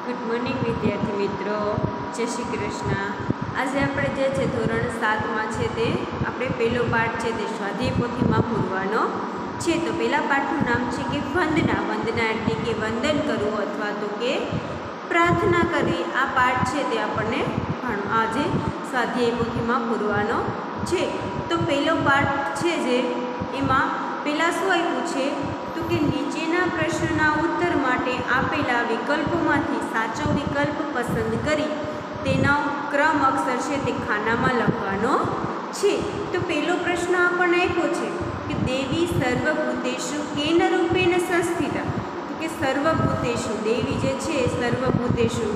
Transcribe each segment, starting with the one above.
Good morning विद्यार्थी मित्रों, जय श्री कृष्ण। आज આપણે જે છે ધોરણ 7 માં છે તે આપણે પહેલો પાઠ છે તે સ્વાધ્યાય પોથીમાં પૂરવાનો છે। તો પહેલા પાઠનું નામ છે કે વંદના। વંદના એટલે કે વંદન કરવું અથવા તો કે પ્રાર્થના કરવી। આ પાઠ છે તે આપણને આજે સ્વાધ્યાય પોથીમાં પૂરવાનો છે। તો પહેલો પાઠ છે જે એમાં પહેલાં શું આપ્યું છે તો કે નીચેના પ્રશ્નના ઉત્તર માટે આપેલા વિકલ્પોમાંથી સાચો વિકલ્પ પસંદ કરી તેનો ક્રમ અક્ષર છે તે ખાનામાં લખવાનો છે। તો પહેલો પ્રશ્ન આપણને આપ્યો છે કે દેવી સર્વભૂતેષુ કેન રૂપેણ સંસ્થિતા। તો કે સર્વભૂતેષુ દેવી જે છે સર્વભૂતેષુ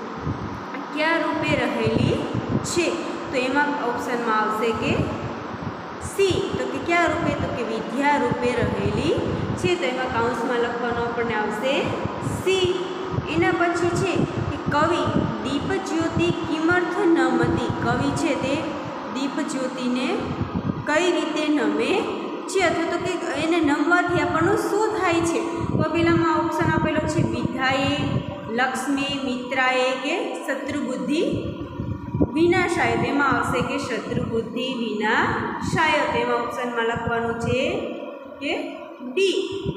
કયા રૂપે રહેલી છે। તો એમાં ઓપ્શનમાં આવશે કે સી। તો કે કયા રૂપે તો કે વિદ્યા રૂપે રહેલી છે। તો એમાં કાઉન્સમાં લખવાનું આપણને આવશે સી। એના પછી છે કે કવિ દીપજ્યોતિ કિમર્થ નમતી। કવિ છે તે દીપજ્યોતિને કઈ રીતે નમે છે અથવા તો કે એને નમવાથી આપણનું શું થાય છે। તો પેલામાં ઓપ્શન આપેલો છે વિદ્યાએ, લક્ષ્મી, મિત્રાએ કે શત્રુબુદ્ધિ વિનાશાય। તેમાં આવશે કે શત્રુબુદ્ધિ વિનાશાય। તેમાં ઓપ્શનમાં લખવાનું છે કે ડી।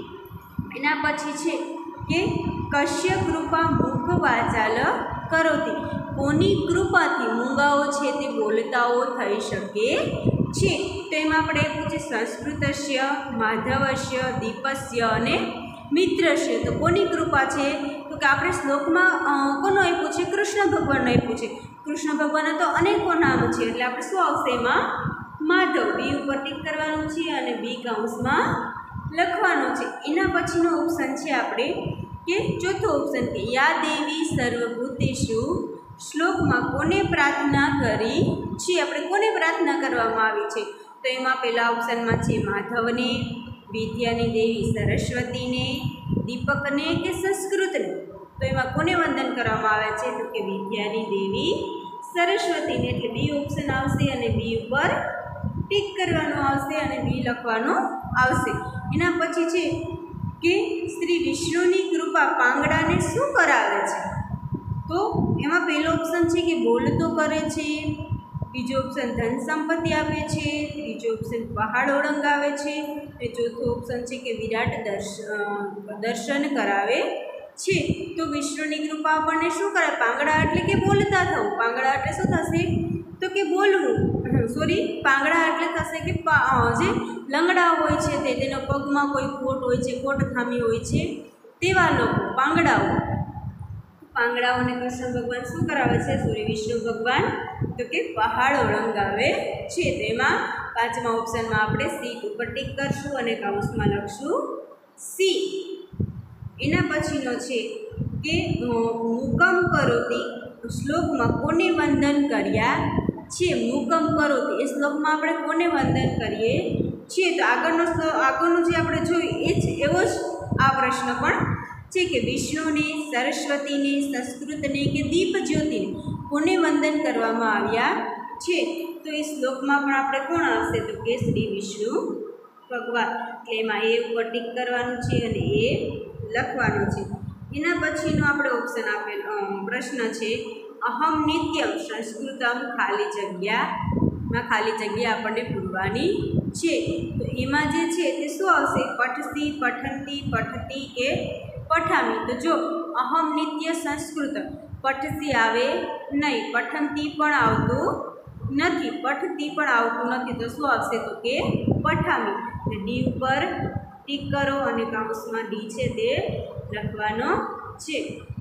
એના પછી છે કે કશ્ય કૃપા મુખ વાચાલ કરોતી। કોની કૃપાથી મૂંગાઓ છે તે બોલતાઓ થઈ શકે છે। તો એમાં આપણે આપ્યું છે સંસ્કૃતસ્ય, માધવસ્ય, દીપસ્ય અને મિત્રસ્ય। તો કોની કૃપા છે તો કે આપણે શ્લોકમાં કોનું આપ્યું છે કૃષ્ણ ભગવાનનું આપ્યું છે। કૃષ્ણ ભગવાનના તો અનેકો નામ છે એટલે આપણે શું આવશે એમાં માધવ। બી ઉપર ટીક કરવાનું છે અને બી કાઉન્સમાં લખવાનું છે। એના પછીનો ઓપ્શન છે આપણે કે ચોથો ઓપ્શન કે યા દેવી સર્વભૂતેષુ શ્લોકમાં કોને પ્રાર્થના કરી છે। આપણે કોને પ્રાર્થના કરવામાં આવી છે તો એમાં પહેલા ઓપ્શનમાં છે માધવને, વિદ્યાની દેવી સરસ્વતીને, દીપકને કે સંસ્કૃતને। તો એમાં કોને વંદન કરવામાં આવે છે તો કે વિદ્યાની દેવી સરસ્વતીને। એટલે બી ઓપ્શન આવશે અને બી ઉપર ટીક કરવાનું આવશે અને બી લખવાનું આવશે। એના પછી છે કે શ્રી વિષ્ણુની કૃપા પાંગડાને શું કરાવે છે। તો એમાં પહેલો ઓપ્શન છે કે બોલતો કરે છે, બીજો ઓપ્શન ધન સંપત્તિ આપે છે, ત્રીજો ઓપ્શન પહાડ ઓળંગાવે છે, અને ચોથો ઓપ્શન છે કે વિરાટ દર્શન કરાવે છે। તો વિષ્ણુની કૃપા આપણને શું કરે પાંગડા એટલે કે બોલતા થવું। પાંગડા એટલે શું થશે તો કે બોલવું, પાંગડા એટલે થશે કે જે લંગડા હોય છે તેનો પગમાં કોઈ ખોટ હોય છે, ખોટ ખામી હોય છે તેવા લોકો પાંગડાઓ। પાંગડાઓને કૃષ્ણ ભગવાન શું કરાવે છે સૂર્ય વિષ્ણુ ભગવાન તો કે પહાડ ઓળંગાવે છે। તેમાં પાંચમા ઓપ્શનમાં આપણે સી ઉપર ટીક કરશું અને કાઉન્સમાં લખશું સી। એના પછીનો છે કે મુકમ કરોતી શ્લોકમાં કોને વંદન કર્યા છે। મુકમ કરોતી એ શ્લોકમાં આપણે કોને વંદન કરીએ છીએ। તો આગળનું જે આપણે જોયું એ જ એવો જ આ પ્રશ્ન પણ છે કે વિષ્ણુને, સરસ્વતીને, સંસ્કૃતને કે દીપજ્યોતિને કોને વંદન કરવામાં આવ્યા છે। તો એ શ્લોકમાં પણ આપણે કોણ આવશે તો કે શ્રી વિષ્ણુ ભગવાન। એટલે એમાં એ ઉપર ટીક કરવાનું છે અને એ લખવાનું છે। એના પછીનો આપણે ઓપ્શન આપેલો પ્રશ્ન છે અહમ નિત્યમ સંસ્કૃતમ ખાલી જગ્યામાં ખાલી જગ્યા આપણને પૂરવાની છે। તો એમાં જે છે તે શું આવશે પઠસી, પઠંતી, પઠતી કે પઠામી। તો જો અહમ નિત્ય સંસ્કૃત પઠસી આવે નહીં, પઠંતી પણ આવતું નથી, પઠતી પણ આવતું નથી, તો શું આવશે તો કે પઠામી। એટલે ડી ઉપર ટીક કરો અને કાઉન્સમાં ડી છે તે લખવાનો છે।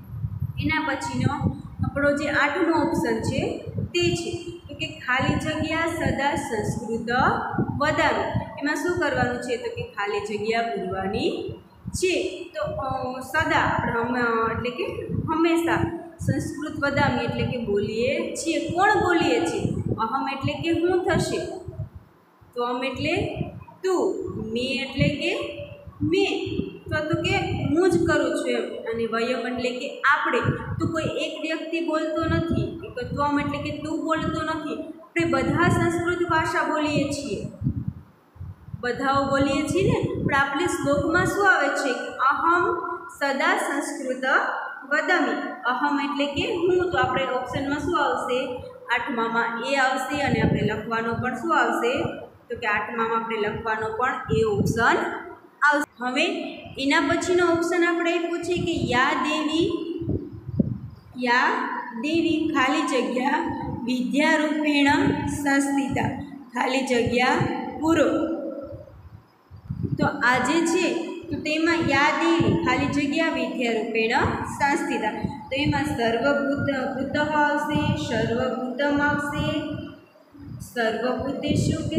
એના પછીનો આપણો જે આઠમો ઓપ્શન છે તે છે તો કે ખાલી જગ્યા સદા સંસ્કૃત વધારો। એમાં શું કરવાનું છે તો કે ખાલી જગ્યા પૂરવાની છે। તો સદા એટલે કે હંમેશા સંસ્કૃત વદામી એટલે કે બોલીએ છીએ। કોણ બોલીએ છીએ અહમ એટલે કે હું થશે, ત્વમ એટલે તું, મે એટલે કે મેં, તો કે હું જ કરું છું એમ, અને વયમ એટલે કે આપણે। તો કોઈ એક વ્યક્તિ બોલતો નથી, ત્વમ એટલે કે તું બોલતો નથી, આપણે બધા સંસ્કૃત ભાષા બોલીએ છીએ, બધાઓ બોલીએ છીએ ને। પણ આપણે શ્લોકમાં શું આવે છે અહમ સદા સંસ્કૃત वदामि। अहम एटले के हूँ, तो आपणे ऑप्शन में शुं आवशे? 8मा में ए आवशे अने आपणे लखवानो पण शुं आवशे? तो कि 8मा में आपणे लखवानो पण ए ऑप्शन आवशे। हवे एना पछीनो ऑप्शन आपणे आप्यो छे कि या देवी खाली जग्या विद्यारूपेण संस्थिता, खाली जग्या पूरो। तो आजे छे तो तेमां या देवी खाली जग्या विद्यारूपेण संस्थिता, तो एमां सर्वभूतः आवशे, सर्वभूतम आवशे, सर्वभूतेषु के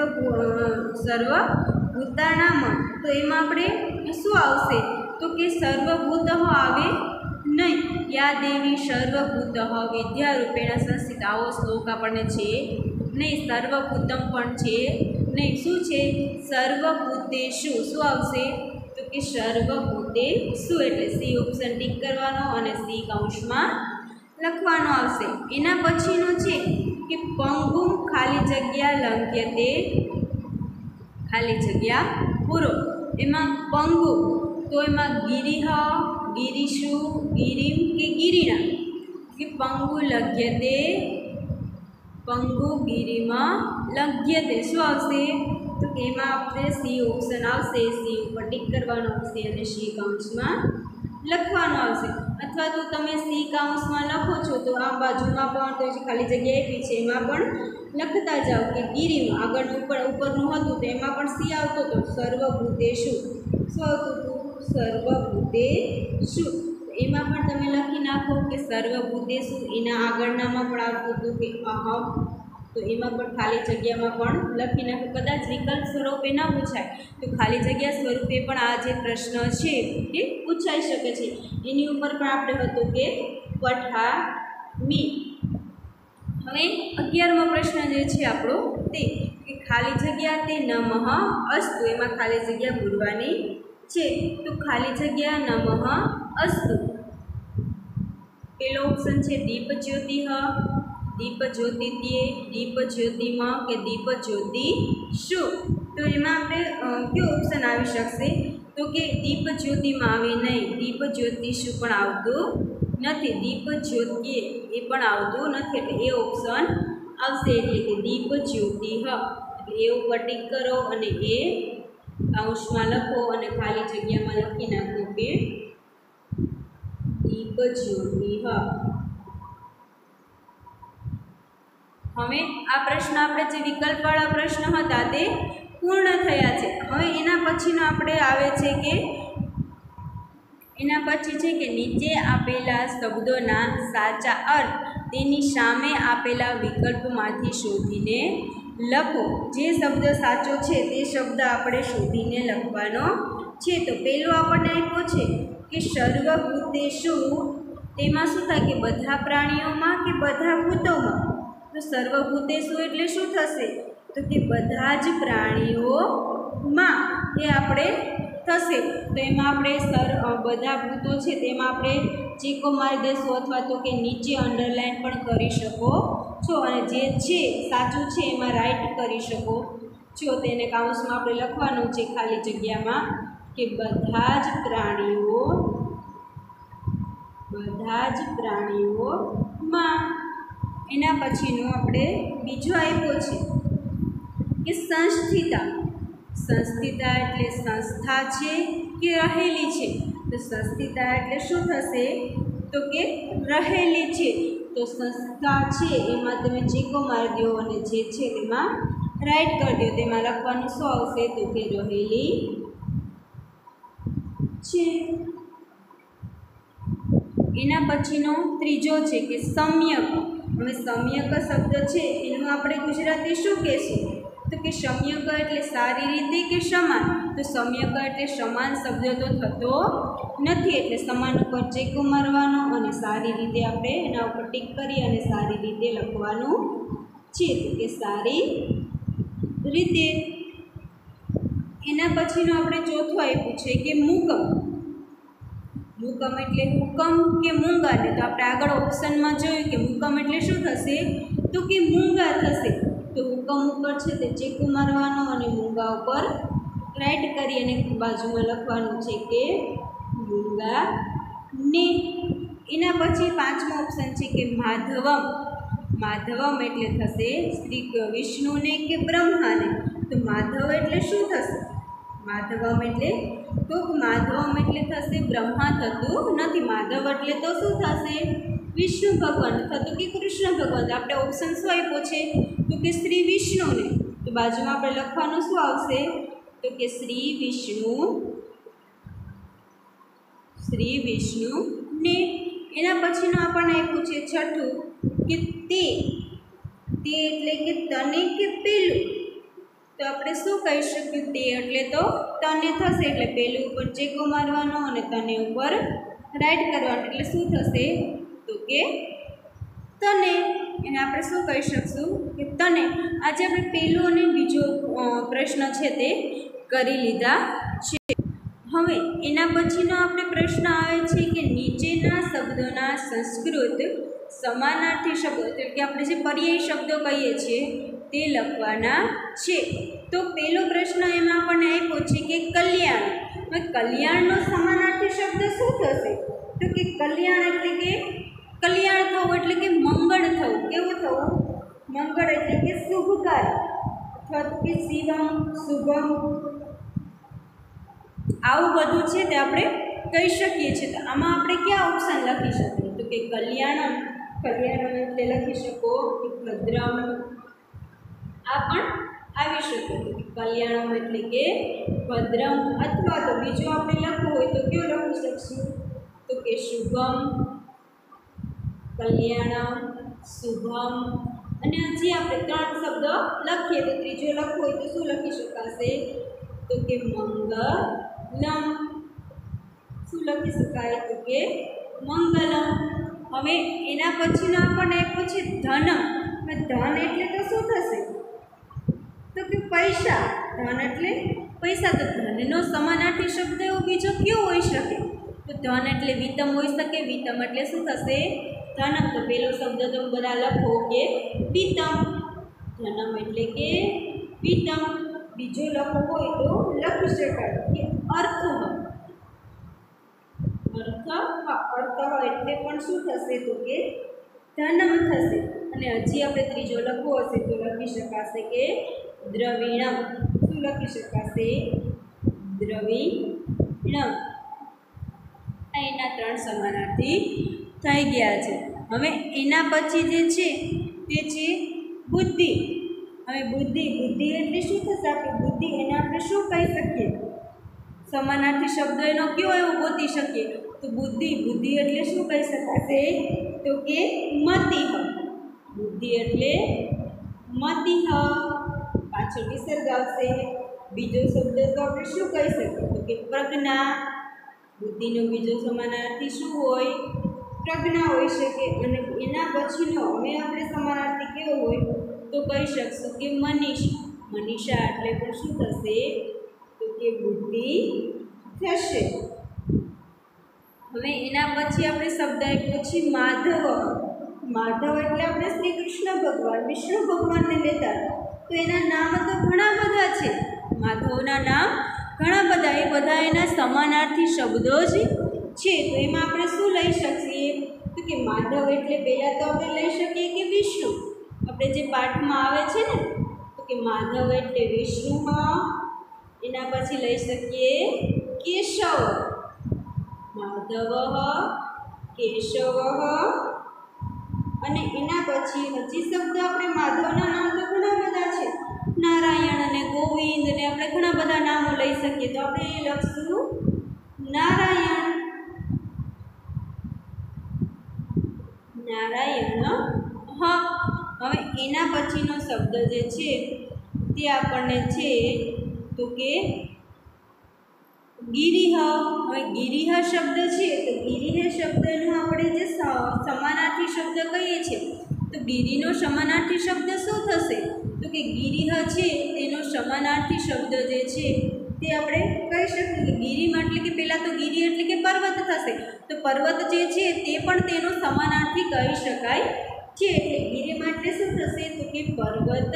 सर्वभूतानां, तो एमां आपणे शुं आवशे? तो कि सर्वभूतः आवे नहीं। या देवी सर्वभूतः विद्यारूपेण संस्थिता, आवो श्लोक आपणे छे नहीं। सर्वभूतम पण छे नहीं, शुं छे? सर्वभूतेषु, शुं आवशे? तो कि सर्वभूतेषु, एटले सी ऑप्शन टिक करवानो अने सी कौंसमां लखवानो आवशे। एना पछीनो छे कि पंगुम खाली जग्या लंघ्यते, खाली जग्या पूरो। एमां पंगु, तो एमां गिरिह, गिरीशु, गिरिम के गिरिणा, कि पंगु लघ्यते, पंगु गिरिम लघ्यते, शुं आवशे? तो कि एमां आपणे सी ऑप्शन आवशे, सी उपर टिक करवानो आवशे अने सी कौंसमां लखवानो आवशे। अथवा तो तमे सी कौंसमां लखो छो तो आ बाजुमां पण तो खाली जग्या आपी छे एमां पण लखता जाओ कि गिरिम आगळ उपरनुं हतुं तो एमां पण सी आवतो तो सर्वभूतेषु, शुं आवतुं हतुं? सर्वभूतेषु। एमां पण तमे लखी नाखो कि सर्वभूतेषु, एना आगळनामां पण आवतुं हतुं कि अहम, तो एमां पण खाली जग्यामां पण लखी नाखो। कदाच विकल्प स्वरूपे न पूछाय तो खाली जग्या स्वरूपे पण आ जे प्रश्न छे ते पूछाई शके छे। एनी उपर पण आपणे हतो कि पठामी। हवे 11मो प्रश्न जे छे आपणो ते कि खाली जग्या ते नमः अस्तु, एमां खाली जग्या पूरवानी छे। तो खाली जग्या नमः अस्तु, पेलो ऑप्शन छे दीप ज्योतिः, दीप ज्योतित्ये, दीप ज्योतिम के दीप ज्योतिषु। तो एमां आपणे क्यो ऑप्शन आवी शकशे? तो कि दीप ज्योतिम आवे नहीं, दीप ज्योतिषु पण आवतुं नथी, दीप ज्योतिये ए पण आवतुं नथी, एटले ए ऑप्शन आवशे, एटले कि दीप ज्योतिः। एटले ए उपर टिक करो अने ए कौंसमां लखो अने खाली जग्यामां लखी नाखो कि दीप ज्योतिः। हवे आ प्रश्न आपणे जे विकल्पवाळा प्रश्न हता ते पूर्ण थया छे। हवे एना पछीनो आपणे आवे छे के एना पछी छे कि नीचे आपेला शब्दोना साचा अर्थ तेनी सामे आपेला विकल्पमांथी शोधीने लखो। जे शब्द साचो छे ते शब्द आपणे शोधीने लखवानो छे। तो पहेलो आपणे आप्यो छे कि सर्वभूतेषु, तेमां शुं थाय कि बधा प्राणीओमां कि बधा भूतोमां? तो सर्वभूतेषु एटले शुं थशे? तो कि बधा ज प्राणीओमां ए आपणे थशे। तो एमां आपणे बधा भूतो छे तेमां आपणे चीको मारी देशो अथवा तो कि नीचे अंडरलाइन पण करी शको छो अने जे छे साचुं छे एमां राइट करी शको छो। तेने काउंसमां आपणे लखवानुं छे खाली जग्यामां कि बधा ज प्राणीओमां। एना पछीनो आपणे बीजो आप्यो छे कि संस्थिता। संस्थिता एटले संस्था छे कि रहेली छे? तो संस्थिता एटले शुं थशे? तो कि रहेली छे। तो संस्था छे एमां तमे चीको मारी दो अने जे छे तेमां राइट कर दो। तेमां लखवानुं शुं आवशे? तो कि रहेली छे। एना पछीनो त्रीजो छे कि सम्यक। हवे सम्यक शब्द छे एनुं आपणे गुजराती शुं कहेशुं? तो कि सम्यक एटले सारी रीते कि समान? तो सम्यक एटले समान शब्द तो थतो नथी, एटले समान उपर चेको मारवानो अने सारी रीते आपणे एना उपर टिक करी अने सारी रीते लखवानुं छे। तो कि सारी रीते। एना पछीनो आपणे चौथो आप्युं छे कि मुकम। मुकम एटले हुकम के मूंगा ने? तो आपणे आगळ ऑप्शन में जोयुं कि मुकम एटले शुं थशे? तो कि मूंगा थशे। तो हुकम उपर छे ते चेको मारवानो अने मूंगा उपर राइट करी अने बाजुमां लखवानुं छे कि मूंगा ने। એના પછી પાંચમો ઓપ્શન છે કે માધવમ. માધવમ એટલે થશે શ્રી વિષ્ણુને કે બ્રહ્માને. તો માધવ એટલે શું થશે? માધવમ એટલે તો માધવમ એટલે થશે બ્રહ્મા થતું નથી. માધવ એટલે તો શું થશે? વિષ્ણુ ભગવાન થતું કે કૃષ્ણ ભગવાન. આપણે ઓપ્શન શું આપ્યો છે? તો કે શ્રી વિષ્ણુને. તો બાજુમાં આપણે લખવાનું શું આવશે? તો કે શ્રી વિષ્ણુને. એના પછીનું આપણને આપ્યું છે છઠ્ઠું કે તે એટલે કે તને કે પેલું. તો આપણે શું કહી શકીએ? તે એટલે તો તને થશે એટલે પેલું ઉપર ચેકો મારવાનો અને તને ઉપર રાઈટ કરવાનો એટલે શું થશે? તો કે તને. એને આપણે શું કહી શકશું? કે તને. આજે આપણે પહેલો અને બીજો પ્રશ્ન છે તે કરી લીધા છે. હવે એના પછીનો આપણે પ્રશ્ન આવે છે કે નીચેના શબ્દોના સંસ્કૃત સમાનાર્થી શબ્દો એટલે કે આપણે જે પર્યાય શબ્દો કહીએ છીએ તે લખવાના છે. તો પહેલો પ્રશ્ન એમાં આપણને આપ્યો છે કે કલ્યાણ. હવે કલ્યાણનો સમાનાર્થી શબ્દ શું થશે? તો કે કલ્યાણ એટલે કે કલ્યાણ થવું એટલે કે મંગળ થવું. કેવું થવું? મંગળ એટલે કે શુભકારી અથવા તો કે શિવમ શુભમ આવું બધું છે તે આપણે કહી શકીએ છીએ. તો આમાં આપણે ક્યાં ઓપ્શન લખી શકીએ? તો કે કલ્યાણમ. કલ્યાણમ એટલે લખી શકો કે ભદ્રમ. આ પણ આવી શકે. કલ્યાણમ એટલે કે ભદ્રમ. અથવા તો બીજું આપણે લખવું હોય તો કયો લખી શકશું? તો કે શુભમ, કલ્યાણમ, શુભમ. અને હજી આપણે 3 શબ્દ લખીએ તો ત્રીજો લખવો હોય તો શું લખી શકાશે? તો કે મંગલમ. શું લખી શકાય? તો કે મંગલમ. હવે એના પછીનો આપણને આપ્યો છે ધનમ. ધન એટલે તો શું થશે? તો કે પૈસા. ધન એટલે પૈસા. તો ધનનો સમાનાર્થી શબ્દ એવો બીજો કયો હોઈ શકે? તો ધન એટલે વિતમ હોઈ શકે. વિતમ એટલે શું થશે? ધનમ. તો પહેલો શબ્દ તો બધા લખો કે વિતમ. ધનમ એટલે કે વિતમ. બીજો લખવો હોય તો લખી શકાય કે અર્થ. અર્થ એટલે પણ શું થશે? તો કે ધનમ થશે. અને હજી આપણે ત્રીજો લખવો હશે તો લખી શકાશે કે દ્રવિણમ. શું લખી શકાશે? દ્રવિણમ. એના 3 સમાનાર્થી થઈ ગયા છે. હવે એના પછી જે છે તે છે બુદ્ધિ. હવે બુદ્ધિ એટલે શું થશે? આપણે બુદ્ધિ એને આપણે શું કહી શકીએ? સમાનાર્થી શબ્દ એનો કયો એવો ગોતી શકીએ? તો બુદ્ધિ એટલે શું કહી શકાશે? તો કે મતિ. બુદ્ધિ એટલે મતિ. પાછળ વિસર્ગ આવશે. બીજો શબ્દ તો આપણે શું કહી શકીએ? તો કે પ્રજ્ઞા. બુદ્ધિનો બીજો સમાનાર્થી શું હોય? પ્રજ્ઞા હોઈ શકે. અને એના પછીનો હવે આપણે સમાનાર્થી કેવો હોય તો કહી શકશું કે મનીષા. મનીષા એટલે પણ શું થશે? તો કે બુદ્ધિ થશે. હવે એના પછી આપણે શબ્દ આપ્યો છે માધવ. માધવ એટલે આપણે શ્રી કૃષ્ણ ભગવાન વિષ્ણુ ભગવાનને લેતા. તો એના નામ તો ઘણા બધા છે. માધવના નામ ઘણા બધા. એ બધા એના સમાનાર્થી શબ્દો જ છે. તો એમાં આપણે શું લઈ શકીએ? તો કે માધવ એટલે પહેલાં તો આપણે લઈ શકીએ કે વિષ્ણુ. આપણે જે પાઠમાં આવે છે ને તો કે માધવ એટલે વિષ્ણુ. એના પછી લઈ શકીએ કેશવ. માધવ કેશવ. અને એના પછી હજી શબ્દ આપણે માધવના નામ તો ઘણા બધા છે. નારાયણ અને ગોવિંદ અને આપણે ઘણા બધા નામો લઈ શકીએ. તો આપણે એ લખશું નારાયણ. હવે એના પછીનો શબ્દ જે છે તે આપણને છે તો કે ગિરિહ. હવે ગિરિહ શબ્દ છે તો ગિરિહ શબ્દનો આપણે જે સમાનાર્થી શબ્દ કહીએ છીએ તો ગિરિનો સમાનાર્થી શબ્દ શું થશે? તો કે ગિરિહ છે તેનો સમાનાર્થી શબ્દ જે છે તે આપણે કહી શકીએ કે ગિરિમાં એટલે કે પહેલાં તો ગિરિ એટલે કે પર્વત થશે. તો પર્વત જે છે તે પણ તેનો સમાનાર્થી કહી શકાય છે. એટલે ગિરિમાં એટલે શું થશે? તો કે પર્વત.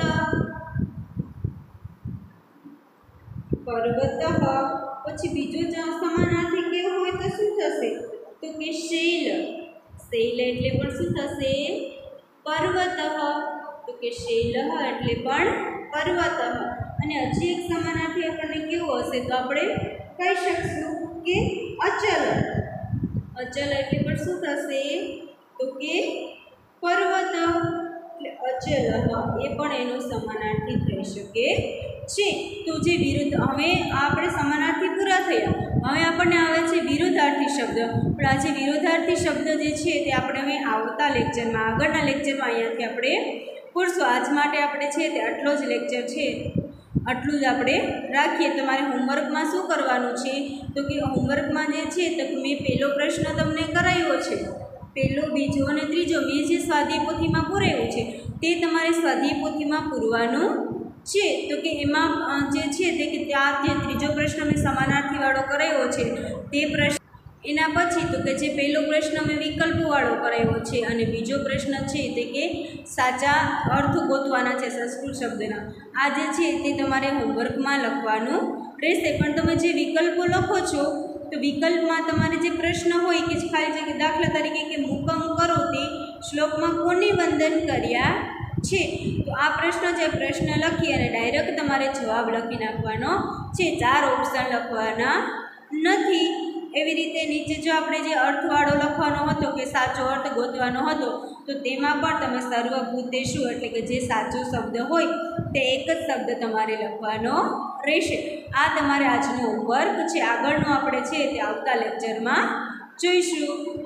પછી બીજો સમાનાર્થી કેવો હોય તો શું થશે? તો કે શૈલ. શૈલ એટલે પણ શું થશે? પર્વતઃ. તો કે શૈલઃ એટલે પણ પર્વતઃ. અને હજી એક સમાનાર્થી આપણને કેવો હશે તો આપણે કહી શકશું કે અચલ. અચલ એટલે પણ શું થશે તો કે પર્વત. એટલે અચલ એ પણ એનો સમાનાર્થી થઈ શકે છે. તો જે વિરુદ્ધ, હવે આપણે સમાનાર્થી પૂરા થયા. હવે આપણને આવે છે વિરોધાર્થી શબ્દ. પણ આ જે વિરોધાર્થી શબ્દ જે છે તે આપણે હવે આવતા લેક્ચરમાં, આગળના લેક્ચરમાં અહીંયાથી આપણે પૂરશું. આજ માટે આપણે છે તે આટલો જ લેક્ચર છે, આટલું જ આપણે રાખીએ. તમારે હોમવર્કમાં શું કરવાનું છે તો કે હોમવર્કમાં જે છે તો મેં પહેલો પ્રશ્ન તમને કરાવ્યો છે, પહેલો, બીજો અને ત્રીજો મેં જે સ્વાધ્યાય પોથીમાં પૂરાવ્યું છે તે તમારે સ્વાધ્યાય પોથીમાં પૂરવાનું છે. તો કે એમાં જે છે તે કે ત્યાં જે ત્રીજો પ્રશ્ન મેં સમાનાર્થીવાળો કરાવ્યો છે તે પ્રશ્ન, એના પછી તો કે જે પહેલો પ્રશ્ન મેં વિકલ્પોવાળો કરાવ્યો છે અને બીજો પ્રશ્ન છે તે કે સાચા અર્થ ગોતવાના છે સંસ્કૃત શબ્દના. આ જે છે તે તમારે હોમવર્કમાં લખવાનું રહેશે. પણ તમે જે વિકલ્પો લખો છો તો વિકલ્પમાં તમારે જે પ્રશ્ન હોય કે ખાલી જગ્યા, દાખલા તરીકે કે મુકમ કરોતિ શ્લોકમાં કોને વંદન કર્યા છે, તો આ પ્રશ્ન જે પ્રશ્ન લખી અને ડાયરેક્ટ તમારે જવાબ લખી નાખવાનો છે. 4 ઓપ્શન લખવાના નથી. એવી રીતે નીચે જો આપણે જે અર્થવાળો લખવાનો હતો કે સાચો અર્થ ગોતવાનો હતો તો તેમાં પણ તમે સર્વભૂતેષુ એટલે કે જે સાચો શબ્દ હોય તે એક જ શબ્દ તમારે લખવાનો રહેશે. આ તમારે આજનું હોમવર્ક છે. આગળનું આપણે છે તે આવતા લેક્ચરમાં જોઈશું.